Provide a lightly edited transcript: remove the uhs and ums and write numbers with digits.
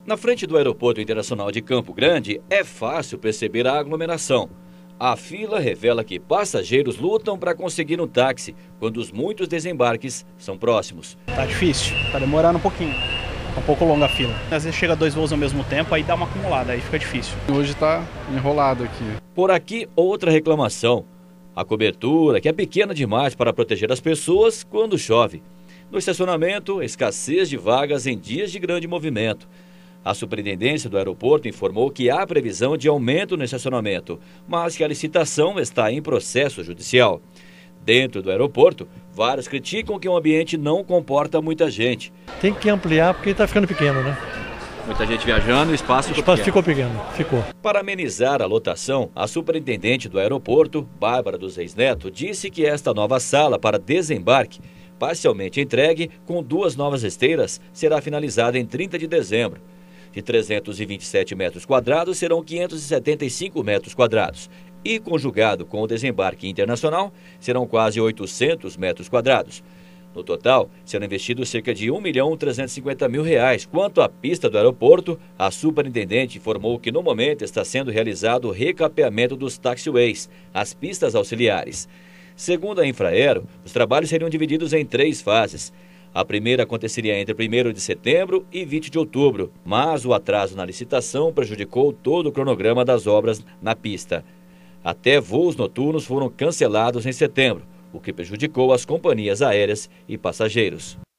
Na frente do Aeroporto Internacional de Campo Grande, é fácil perceber a aglomeração. A fila revela que passageiros lutam para conseguir um táxi, quando os muitos desembarques são próximos. Tá difícil, tá demorando um pouquinho. Tá um pouco longa a fila. Às vezes chega 2 voos ao mesmo tempo, aí dá uma acumulada, aí fica difícil. Hoje tá enrolado aqui. Por aqui, outra reclamação. A cobertura, que é pequena demais para proteger as pessoas quando chove. No estacionamento, escassez de vagas em dias de grande movimento. A superintendência do aeroporto informou que há previsão de aumento no estacionamento, mas que a licitação está em processo judicial. Dentro do aeroporto, vários criticam que o ambiente não comporta muita gente. Tem que ampliar porque está ficando pequeno, né? Muita gente viajando, o espaço ficou pequeno. Para amenizar a lotação, a superintendente do aeroporto, Bárbara dos Reis Neto, disse que esta nova sala para desembarque, parcialmente entregue com 2 novas esteiras, será finalizada em 30 de dezembro. De 327 metros quadrados, serão 575 metros quadrados. E, conjugado com o desembarque internacional, serão quase 800 metros quadrados. No total, serão investidos cerca de R$1.350.000. Quanto à pista do aeroporto, a superintendente informou que no momento está sendo realizado o recapeamento dos taxiways, as pistas auxiliares. Segundo a Infraero, os trabalhos seriam divididos em 3 fases. A primeira aconteceria entre 1º de setembro e 20 de outubro, mas o atraso na licitação prejudicou todo o cronograma das obras na pista. Até voos noturnos foram cancelados em setembro, o que prejudicou as companhias aéreas e passageiros.